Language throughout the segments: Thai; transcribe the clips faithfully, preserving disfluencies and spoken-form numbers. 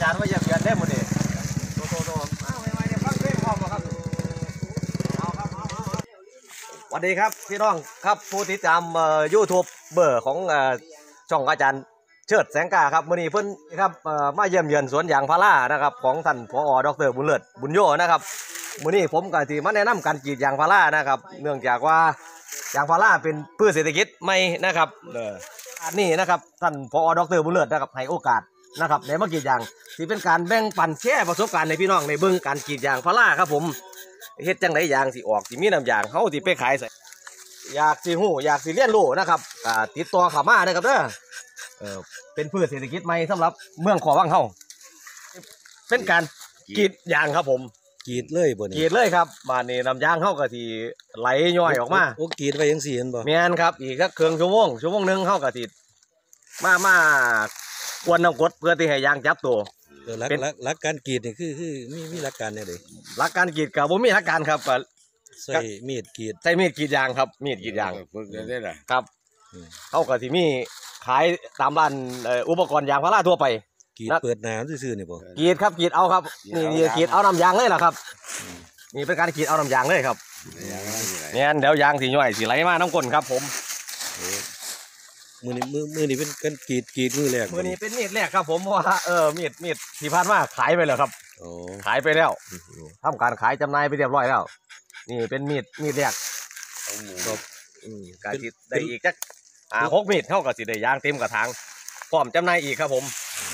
ารย์ว่าอย่าเปลี่ยนได้หมดเลยโตโตโตมาใหม่ๆเนี่ยฟังเพลงพร้อมครับเอาครับเอาเอาสวัสดีครับพี่น้องครับผู้ติดตามยูทูบเบอร์ของช่องอาจารย์เชิดแสงกาครับมื่อนี้เพิ่นครับมาเยี่ยมเยือนสวนยางพารานะครับของท่านผอ.ดร.บุญเลิศบุญโยนะครับมื่อนี้ผมก็ที่มาแนะนำการกรีดยางพารานะครับเนื่องจากว่ายางพาราเป็นพืชเศรษฐกิจใหม่นะครับอันนี้นะครับท่านผอ.ดร.บุญเลิศนะครับให้โอกาสนะครับในมากรีดยางที่เป็นการแบ่งปันแชร์ประสบการณ์ในพี่น้องในเบื้องการกรีดยางพาราครับผมเฮ็ดจังไดยางสิออกสิมีน้ำยางเฮาสิไปขายใส่อยากสิฮู้อยากสิเรียนรู้นะครับติดต่อเข้ามาได้ครับเด้อเออเป็นพืชเศรษฐกิจใหม่สำหรับเมืองขอวังเฮาเป็นการกรีดยางครับผมกรีดเลยบ่นี่กรีดเลยครับบ้านนี้น้ำยางเฮาก็สิไหลย่อยออกมาโอ้กรีดไว้จังซี่เห็นบ่แม่นครับอีกสักครึ่งชั่วโมงชั่วโมงนึงเฮาก็สิมามากวนน้ำกรดเพื่อที่ให้ยางจับตัวเป็นหลักการกรีดนี่คือคือมีมีหลักการแนวใดหลักการกรีดก็บ่มีหลักการครับก็ใส่มีดกรีดใส่มีดกรีดยางครับมีดกรีดยางฝึกได้ล่ะครับเฮาก็สิมีขายตามร้านอุปกรณ์ยางพาราทั่วไปกรีดเปิดน้ำซื่อๆนี่บ่กรีดครับกรีดเอาครับนี่นี่กรีดเอาน้ำยางเลยล่ะครับนี่เป็นการกรีดเอาน้ำยางเลยครับเนี่ยเดี๋ยวยางสิย่อยสิไหลมาน้ำก้นครับผมมือนี้มือมือนี้เป็นการกรีดกรีดมือแรกมือนี้เป็นมีดแรกครับผมเพราะว่าเออมีดมีดที่ผ่านมาขายไปแล้วครับโอ้ขายไปแล้วทำการขายจำหน่ายไปเรียบร้อยแล้วนี่เป็นมีดมีดแรกครับการกรีดได้อีกจักอ่าหกมีดเท่ากับสิได้ยางเต็มกระถางพร้อมจำหน่ายอีกครับผม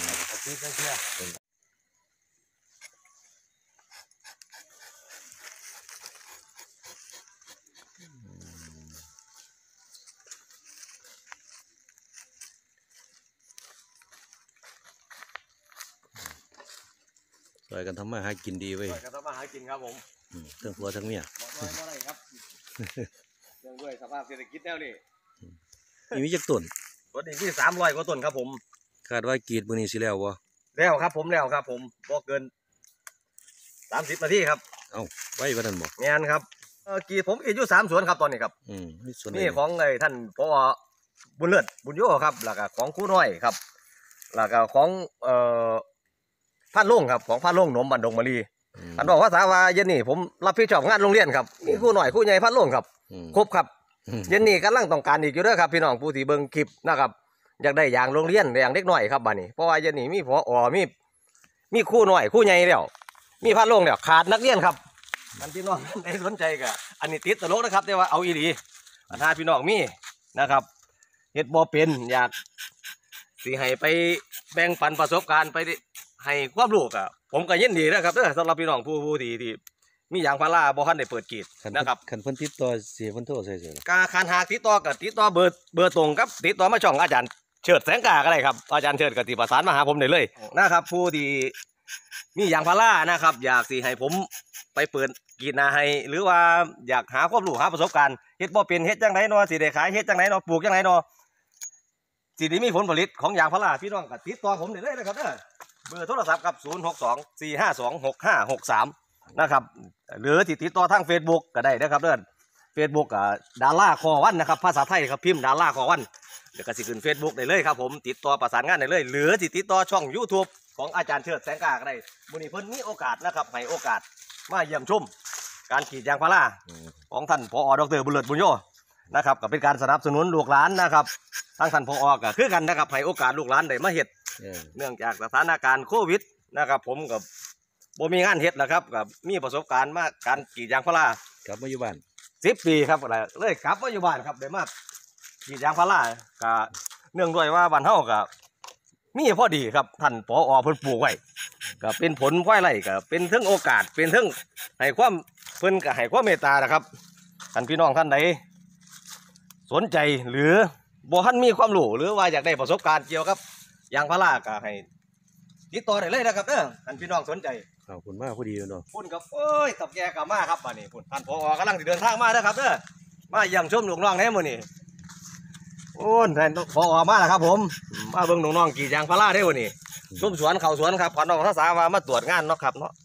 ซอยกันทำมาหากินดีเว้ยซอยกันทำมาหากินครับผมทั้งผัวทั้งเมียบ่ได้ครับเรื่องด้วยสภาพเศรษฐกิจแนวนี้มีจักต้นต้นนี้ที่สามร้อยกว่าต้นครับผมคาดว่ากรีดมื้อนี้สิแล้วบ่แล้วครับผมแล้วครับผมบ่เกินสามสิบนาทีครับเอ้าไว้กว่านั้นบ่งานครับเออกรีดผมกรีดอยู่สามสวนครับตอนนี้ครับอืมนี่สวนนี่ของไอ้ท่านผอ.บุญเลิศบุญโยครับแล้วก็ของครูน้อยครับแล้วก็ของเอ่อพันลุงครับของพันลุงหนมบันดงมะลีอันบอกภาษาว่าเย็นนี่ผมรับผิดชอบงานโรงเรียนครับนี่ครูน้อยครูใหญ่พันลุงครับครบครับเย็นนี่กำลังต้องการอีกอยู่เด้อครับพี่น้องผู้ที่เบิ่งคลิปนะครับอยากได้อย่างโรงเรียนอย่างเด็กน้อยครับบ้านนี้เพราะว่าเย็นนี่มีผอ.มีมีครูน้อยครูใหญ่แล้วมีพันลุงแล้วขาดนักเรียนครับอันพี่น้องได้สนใจก็อันนี้ติดตลกนะครับแต่ว่าเอาอีหลีอันถ้าพี่น้องมีนะครับเฮ็ดบ่เป็นอยากสิให้ไปแบ่งปันประสบการณ์ไปให้ความรู้กับผมก็ยินดีนะครับเด้อสำหรับพี่น้องผู้ผู้ที่ที่มียางพาราบ่ทันได้เปิดกรีดนะครับคันเพิ่นติดต่อเสียเพิ่นโทรใส่ซื่อการคันหากติดต่อกับติดต่อเบอร์เบอร์ตรงครับติดต่อมาช่องอาจารย์เฉิดแสงกาก็ได้ครับอาจารย์เฉิดก็ติประสานมาหาผมได้เลยนะครับผู้ที่มียางพารานะครับอยากสิให้ผมไปเปิดกรีดนาให้หรือว่าอยากหาความรู้หาประสบการณ์เฮ็ดบ่เป็นเฮ็ดจังได๋เนาะสิได้ขายเฮ็ดจังได๋เนาะปลูกจังได๋เนาะสิได้มีผลผลิตของยางพาราพี่น้องก็ติดต่อผมได้เลยนะครับเด้อเบอร์โทรศัพท์ครับศูนย์ หก สอง สี่ ห้า สอง หก ห้า หก สามนะครับหรือติดต่อทาง Facebook ก็ได้นะครับเด้อ Facebook อ่าดาราคอวันนะครับภาษาไทยครับพิมพ์ดาราคอวันเดี๋ยวก็สิขึ้น Facebook ได้เลยครับผมติดต่อประสานงานได้เลยหรือติดต่อช่อง YouTube ของอาจารย์เชิดแสงกาก็ได้มื้อนี้เพิ่นมีโอกาสนะครับให้โอกาสมาเยี่ยมชมการกรีดยางพาราของท่านผอ.ดร.บุญเลิศบุญโยนะครับก็เป็นการสนับสนุนลูกหลานนะครับทางท่านผอ.ก็คือกันนะครับให้โอกาสลูกหลานได้มาเฮ็ดเนื่องจากสถานการณ์โควิดนะครับผมกับบ่มีงานเฮ็ดแล้วครับกับมีประสบการณ์มาการกรีดยางพารากลับมาอยู่บ้านสิบปีครับอะไรเลยกลับมาอยู่บ้านครับได้มากรีดยางพาราก็เนื่องด้วยว่าบ้านเฮาก็มีพอดีครับท่านผอ.เพิ่นปลูกไว้ก็เป็นผลพลอยไร่ก็เป็นทั้งโอกาสเป็นทั้งให้ความเพิ่นก็ให้ความเมตตานะครับท่านพี่น้องท่านใดสนใจหรือบ่ทันมีความรู้หรือว่าอยากได้ประสบการณ์เกี่ยวกับยางพาราก็ให้ติดต่อได้เลยนะครับเด้อท่านพี่น้องสนใจขอบคุณมากพอดีเนาะพุ่นกับเอ้ยตับแกกับมาครับบ้านนี้พุ่นท่านผอ.กำลังเดินทางมาเด้อครับเด้อมาเยี่ยมชมลูกน้องแน่มื้อนี้โอ้ท่านผอ.มาแล้วครับผมมาเบิ่งน้องๆกรีดยางพาราได้มื้อนี้ชมสวนเข้าสวนครับขวัญน้องภาษาว่ามาตรวจงานเนาะครับเนาะ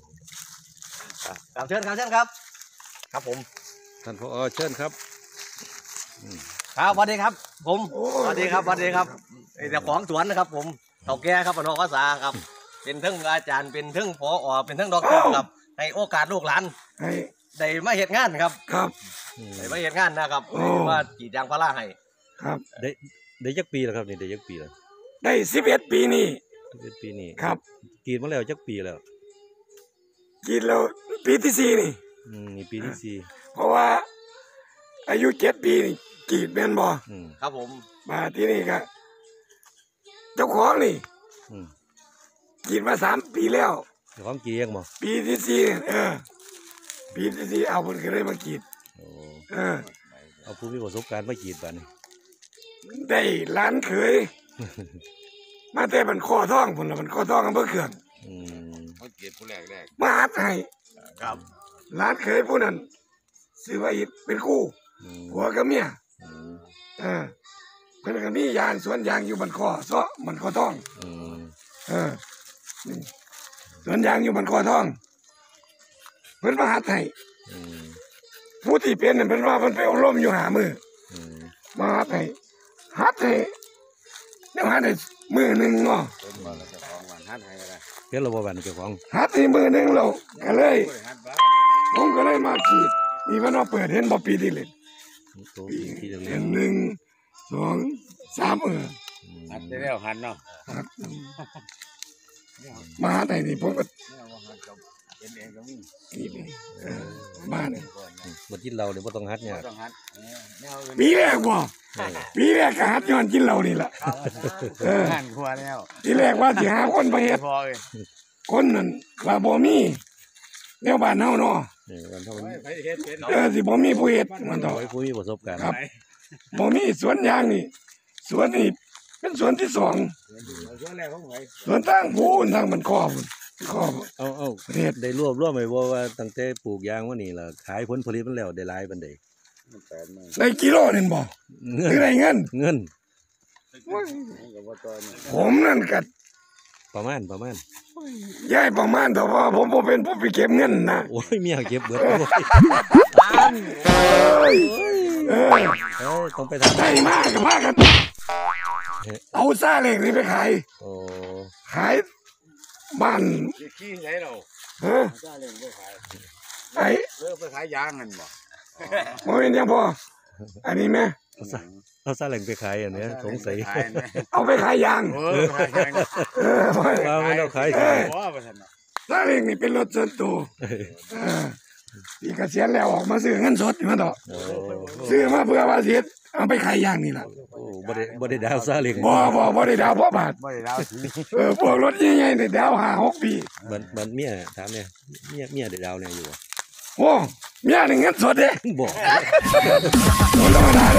ครับเชิญครับเชิญครับครับผมท่านผอ.เชิญครับครับสวัสดีครับผมสวัสดีครับสวัสดีครับเจ้าของสวนนะครับผมเต่าแก่ครับน้องภาษาครับเป็นทั้งอาจารย์เป็นทั้งผอเป็นทั้งด็อกเตอร์ครับให้โอกาสลูกหลานให้ได้มาเฮ็ดงานครับครับได้มาเฮ็ดงานนะครับโอ้ได้มากรีดยางพาราให้ครับได้ได้จักปีแล้วครับนี่ได้จักปีแล้วได้สิบเอ็ดปีนี่เป็นปีนี้ครับกรีดมาแล้วจักปีแล้วกินแล้วปีที่สี่นี่อืมนี่ปีที่สี่เพราะว่า อายุเจ็ดปีนี่กรีดแม่นบ่อืมครับผมมาที่นี่ก็เจ้าของนี่อืมกรีดมาสามปีแล้วเดี๋ยวความกรีดยังบ่ปีที่สี่เออ ปีที่สี่เอาคนก็เลยมากรีดโอ้เออเอาผู้มีประสบการณ์มากรีดบัดนี้ได้ร้านเคย มาแต่บันคอท่องผลละบันคอท่องอำเภอเขื่อนอืมเขาเกลียดผู้แรกแรกมาหัดให้ครับร้านเคยผู้นั้นซื้อว่าอิดเป็นคู่อืมผัวกับเมียอืมเออเพิ่นก็มียางสวนยางอยู่บันคอซ้อบันคอท่องอืมเออนี่สวนยางอยู่บันคอท่อง เพิ่นมาหัดให้อืมผู้ที่เป็นนั่นเพิ่นว่าเพิ่นไปอบรมอยู่หามืออืมมาหัดให้หัดให้เดี๋ยวหัดให้มือหนึ่งเนาะเป็นบ่แล้วเจ้าของวันฮัดให้อะไรเฮ็ดระบบบัดนเจ้าของหัดให้มือหนึ่งเราก็เลยผู้ใดฮัดบ้างผมก็เลยมาขีดนี่มันว่าเปิดเห็นบ่ปีที่เล่นโตที่จะเห็เรียนนหนึ่งสองสามเออฮัดได้แล้วฮัดเนาะหัดมาหัดให้นี่ผมก็เนี่ยว่าฮัดกับเป็นเองก็มีขีดนี่เออบ้านก่อนนะบ่กินเราเดี๋ยวบ่ต้องฮัดเนี่ยบ่ต้องฮัดเออแนวอื่นปีแรกบ่ปีแรกก็หัดย้อนกินเหล้านี่แหละเออหันครัวแล้วทีแรกว่าสิหาคนไปเฮ็ดพอเลยคนนั่นว่าบ่มีแนวบ้านเฮาเนาะเออวันเท่าโอ้นี้ยไปเฮ็ดเป็นเนาะเออสิบ่มีผู้เฮ็ดมันต่อไว้ผู้มีประสบการณ์ครับ บ่มีสวนยางนี่สวนนี่เป็นสวนที่สองช่วงแรกของไผสวนทางพูนทางมันคอพุ่นคอพุ่นเอาเอาประเทศได้รวบรวมไว้บ่ว่าตั้งแต่ปลูกยางมานี่ล่ะขายผลผลิตมันแล้วได้หลายปานใดมันแปดหมื่นได้กิโลนึงบ่เงิหรืนอได้เงินเงินมันก็บ่ต่อเนี่ยผมนั่นก็ประมาณประมาณย้ายประมาณแต่ว่าผมบ่เป็นผู้ไปเก็บเงินนะโอ้ยเมียเก็บเบิดโอ้ยเอ้ยเออเอ้ยต้องไปทำได้มากก็พากันเอาซาเล้งนี่ไปขายโอ้ขายบ้านสิขี้ไสเราฮะซาเล้งบ่ขายไอ้เลิกไปขายยางนั่นบ่บ่เป็นหยังพออันนี้แม่เอาซะเอาซาเล้งไปขายอันเนี้ยสงสัยขายนะเอาไปขายยางเออขายยางเออบ่ว่าไม่ต้องขายเอขายอบ่ว่าซั่นน่ะซาเล้งนี่เป็นรถส่วนตัวเออที่เกษียณแล้วออกมาซื้อเงินสดนี่มันดอกโอ้ซื้อมาเพื่อว่าสิเฮ็ดเอาไปขายยางนี่ล่ะโอ้บ่ได้บ่ได้ดาวซาเล้งบ่บ่บ่ได้ดาวบ่บาทบ่ได้ดาวสิเออพวกรถใหญ่ๆนี่ดาวห้าหกปีมันมันเมียถามเนี่ยเมียเมียได้ดาวเนี่ยอยู่บ่โอ้เมียนี่เงินสดเด้บ่โอ้ธรรมดาเด้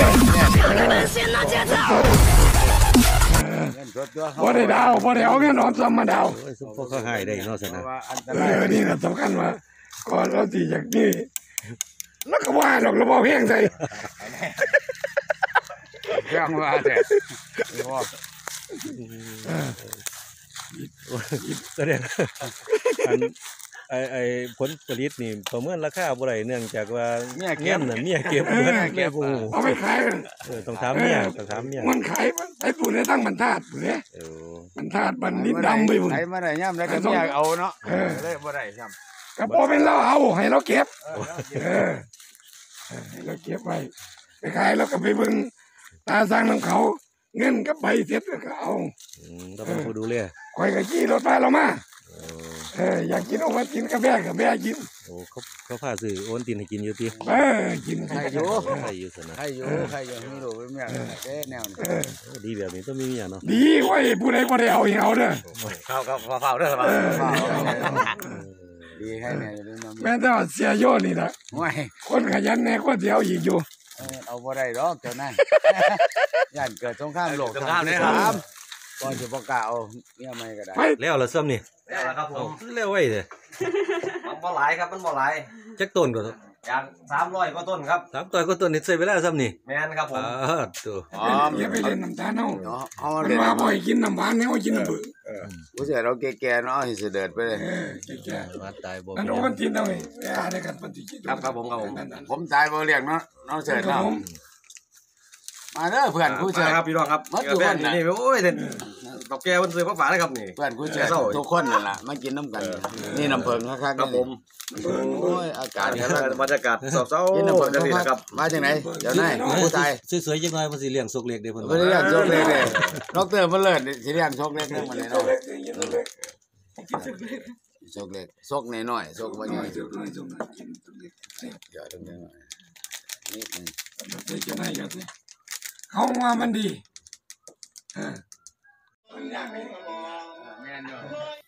เงินสดตัวเขาบ่ได้ดาวบ่ได้เอาเงินออมซ้ำมาดาวโอ้ยซุปเปอร์เขาให้ได้เนาะซั่นเพนะราะว่าอันตเอรายอนี่น่ะสำคัญว่าก่อนเราสิอยากนี่แล้วก็ว่าดอกเราบ่แพงใส่เครื่องว่าแต่ว่าก็เนี่ยอันไอไอผลผลิตนี่ประเมินราคาบ่ได้เนื่องจากว่าเมียเงิเก็บนน่ะเมียเก็บเงินเก็บโอ้โหเอาไปขายกันเออต้องถามเมียต้องถามเมียมันขายไปปุ่นได้ตั้งบรรทัดพุ่นเด้เออบรรทัดบันนิดดำไปพุ่นใครมาได้ย่ำแล้วก็ไม่อยากเอาเนาะเออเลยบ่ได้ซ้ก็บ่เป็นเราเอาให้เราเก็บำเออเออให้เราเก็บไว้ไปขายแล้วก็ไปเบิ่งตาสร้างน้ำเขา เงินกับใบเสร็จแล้วก็เอาอืมต้องเป็นผู้ดูแลคอยก็ขี่รถไปเรามาเออเอออยากกินโอวัลตินกาแฟกับแม่กินโอ้เขาเขาพาซื้อโอนตินให้กินอยู่ติเออกินใครอยู่ใช่อยู่ซั่นนะใครอยู่ใครอยู่ไม่รู้ไม่อยากได้แนวนี้เออโอ้ดีแบบนี้ต้องมีเมียเนาะดีไว้ยผู้ใดบ่ได้เอาให้เอาเด้อครับครับเฝ้าๆเด้อครับเออดีให้แนวนี้น้องแม่แต่ว่าเสียโยนี่ล่ะห่วยคนขยันแน่คนสิเอาอีกอยู่เอาบ่ได้ดอกเจ้านายย่านเกิดสงครามโลกสงครามเนี่ยครับก่อนจะประกาศเอาเนี่ยไม่ก็ได้ไปแล้วละซ้ำนี่นี่แหละครับผมแล้วไว้เด้อมันบ่หลายครับมันบ่หลายจักต้นก็อย่างสามร้อยกว่าต้นครับถามต่อยก็ต้นนี่ใช้เวลาซ้ำนี่แม่นครับผมอ่าตัวอ๋ออย่าไปเล่นน้ำตาลเฮาเนาะเอามันเล่นว่าบ่ให้กินน้ำหวานแนวกินน้ำบึกผู้เสียเราแก่ๆเนาะให้เสด็จไปเลยเออแก่มาตายบ่ๆนั่นโอวัลตินเอาไว้ไปหาได้กันปฏิกิริยาครับครับผมครับผมนั่นๆผมตายบ่เรียกเนาะน้องเสด็จครับเนาะผมมาเด้อเพื่อนผู้เสียมาครับพี่น้องครับมาทุกคนนี่น่ะนี่โอ้ยเด่นตอกแกมันซื้อมาฝากเลยครับนี่เพื่อนกูเชื่อทุกคนนั่นล่ะมากินน้ำกันนี่น้ำเพิงคักๆครับผมโอ้ยอากาศบรรยากาศสอบเศร้ากินน้ำเพิงจะดีคันะกครับๆมาจากไหนเดี๋ยวนายผู้ชายสวยๆจังหน่อยมันสิเลี้ยงสุกเล็กเด้เพิ่นไม่ได้เรียกโชคเล็กเลยดอกเตอร์เพิ่นเลิศสิเรียกโชคเล็กนึงมาเลยโชเนาะคเล็กกินโชคเล็กโชคเล็กโชคน้อยๆโชคบ่ใหญ่โชคน้อยโชคน้อยกินโชคเล็กเสียเดี๋ยวตรงนี้นิดนึงเด็กจะได้ยังไงเขาว่ามันดีเออมันยากไหมแม่นอยู่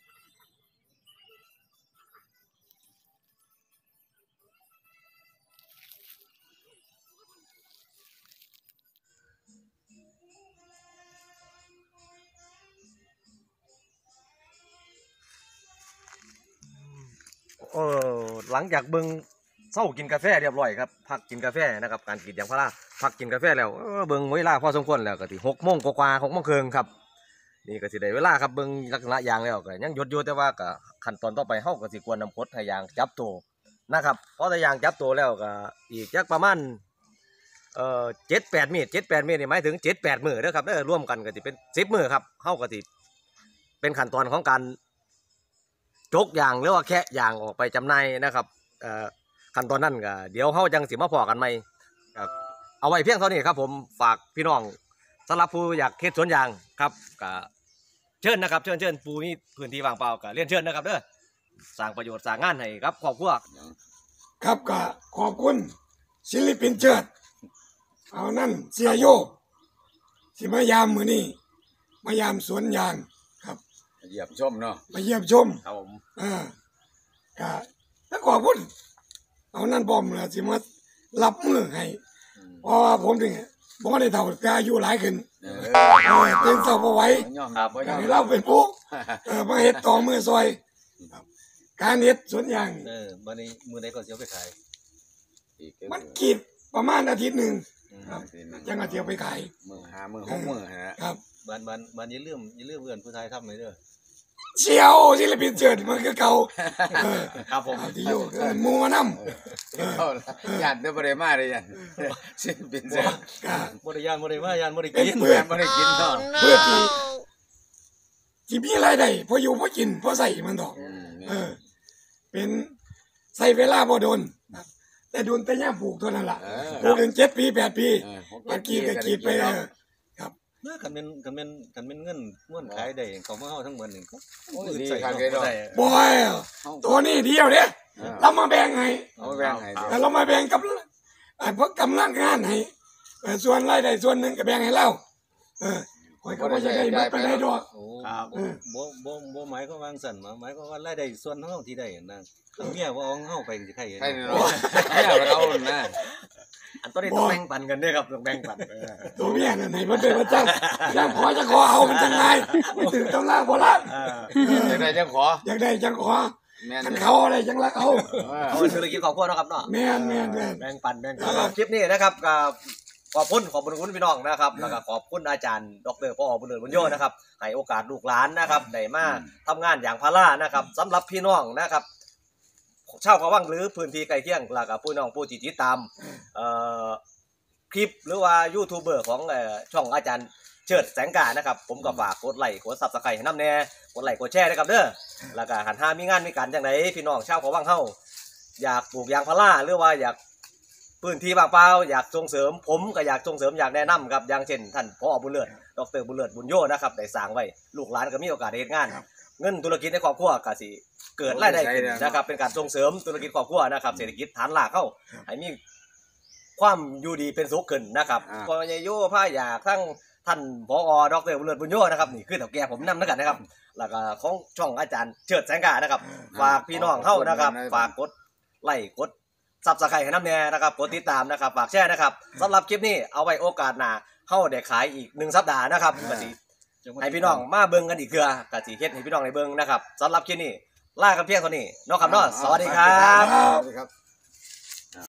เออหลังจากเบิ่งเศร้ากินกาแฟเรียบร้อยครับพักกินกาแฟนะครับการกินยางพาราพักกินกาแฟแล้วเออเบิ่งเวลาพอสมควรแล้วก็สิหกโมงกว่าๆหกโมงครึ่งครับนี่ก็สิได้เวลาครับเบิ่งลักษณะยางแล้วก็ยังหยดอยู่แต่ว่าก็ขั้นตอนต่อไปเฮาก็สิกวนน้ำกรดให้ยางจับตัวนะครับพอแต่ยางจับตัวแล้วก็อีกจักประมาณเอ่อเจ็ดแปดมื้อเจ็ดแปดมื้อนี่หมายถึงเจ็ดแปดมื้อเด้อครับเด้อรวมกันก็สิเป็นสิบมื้อครับเฮาก็สิเป็นขั้นตอนของการจกยางหรือว่าแคะยางออกไปจำหน่ายนะครับเอ่อขั้นตอนนั้นก็เดี๋ยวเฮาจังสิมาพอกันใหม่ก็เอาไว้เพียงเท่านี้ครับผมฝากพี่น้องสำหรับผู้อยากเฮ็ดสวนยางครับก็เชิญนะครับเชิญเชิญผู้มีพื้นที่ว่างเปล่าก็เรียนเชิญนะครับเด้อสร้างประโยชน์สร้างงานให้ครับครอบครัวครับก็ขอบคุณศิลปินเชิดเอานั่นเสียโยสิมายามมือนี้มายามสวนยางครับเหยียบชมเนาะมาเยี่ยมชมครับผมอ่าก็แล้วขอบคุณเอานั่นบอมเลยสิมารับมือให้เพราะว่าผมถึงบ่ได้เท่าแกอายุหลายขึ้นเออเออเต็มเสาบ่ไหว้ยอมรับบ่ยอมให้รับเราเป็นผู้เออมาเฮ็ดต่อมือซอยครับการเฮ็ดสวนยางเออบัดนี้มื้อใดก็สิเอาไปขายมันกีดประมาณอาทิตย์หนึ่งครับจังอาเทียวไปขายมือหามือหกมือฮะครับบัดบัดบัดอย่าลืมอย่าลืมเอื้อนผู้ชายทำไว้เด้อเชียวศิลปินเจิดมันคือเก่าเออครับผมเอาที่อยู่เออหมูมานำเอาละญาติบ่ได้มาเลยญาติสิเป็นเสียก็บ่ได้ย่านบ่ได้มาย่านบ่ได้เป็นกินเพื่อนบ่ได้กินเนาะเพื่อที่ที่มีรายได้พออยู่พอกินพอใส่มันดอกอืมเออ เป็นใส่เวลาบ่โดนครับแต่โดนแต่ย่ามปลูกเท่านั้นล่ะปลูกถึงเจ็ดปีแปดปีเออมากรีดก็กรีดไปเออเมื่อคันเป็นคันเป็นคันเป็นเงินเงินขายได้เขามาเฮาทั้งหมดนี่ก็โอ้ยอึดดีใส่คักเนาะเลยบ่เนาะได้บอยตัวนี้เดียวเนี่ยเรามาแบ่งให้เอาไปแบ่งให้เดี๋ยวแต่เรามาแบ่งกับไอ้พวกกำลังงานให้เออส่วนรายได้ส่วนหนึ่งก็แบ่งให้เราเออคอยก็บ่จะได้ไม่ไปได้ดอกโอ้ครับบ่บ่บ่หมายความว่าสั่นหมายความว่ารายได้ส่วนเฮาที่ได้นะเมียบ่เอาเฮาไปสิใครเห็นให้เนาะให้เรานะอันตัวนี้ต้องแบ่งปันกันด้วยครับต้องแบ่งปันเออตัวเมียนั่นให้มันเป็นพระเจ้าอยากขอจะขอเอามันจังไงมันถึงตำราโบราณเออจังได๋จังขออยากได้จังขอแม่นกันเขาอะไรจังรักเอาเอาเป็นธุรกิจครอบครัวเนาะครับเนาะแม่นแม่นแม่นแบ่งปันแบ่งปันคลิปนี้นะครับก็ขอบคุณขอบคุณคุณพี่น้องนะครับแล้วก็ขอบคุณอาจารย์ดรพ่อบุญเลิศบุญโยนะครับให้โอกาสลูกหลานนะครับได้มาทำงานอย่างพารานะครับสำหรับพี่น้องนะครับชาวเขาวังหรือพื้นที่ใกล้เคียงแล้วก็ผู้น้องผู้ที่ติดตามเอ่อคลิปหรือว่ายูทูบเบอร์ของเอ่อช่องอาจารย์เชิดแสงกานะครับผมก็ฝากกดไลค์กดซับสไครต์ให้น้ำแน่กดไลค์กดแชร์นะครับเด้อแล้วก็หันหามีงานมีการจังไดพี่น้องชาวเขาวังเฮาอยากปลูกยางพาราหรือว่าอยากพื้นที่ว่างเปล่าอยากส่งเสริมผมก็อยากส่งเสริมอยากแนะนำครับอย่างเช่นท่านพ่อบุญเลิศดรบุญเลิศบุญโยนะครับได้สร้างไว้ลูกหลานก็มีโอกาสได้เฮ็ดงาน เงินธุรกิจในครอบครัวก็สิเกิดรายได้ขึ้นนะครับเป็นการส่งเสริมธุรกิจครอบครัวนะครับเศรษฐกิจฐานรากเข้าให้มีความอยู่ดีเป็นสุขขึ้นนะครับพอยายโยผ้าอยากทั้งท่านผอดรบุญเลิศบุญโยนะครับนี่คือเฒ่าแก่ผมนำแล้วกันนะครับแล้วก็ของช่องอาจารย์เชิดแสงกานะครับฝากพี่น้องเข้านะครับฝากกดไลค์กดซับสไครต์ให้น้ำแน่นะครับกดติดตามนะครับฝากแชร์นะครับสำหรับคลิปนี้เอาไว้โอกาสหน้าเข้าได้ขายอีกหนึ่งสัปดาห์นะครับก็สิให้พี่น้องมาเบิ่งกันอีกเทื่อกะสิเฮ็ดให้พี่น้องได้เบิ่งนะครับสำหรับคลิปนี้ลากันเพียงเท่านี้เนาะครับเนาะสวัสดีครับครับครับ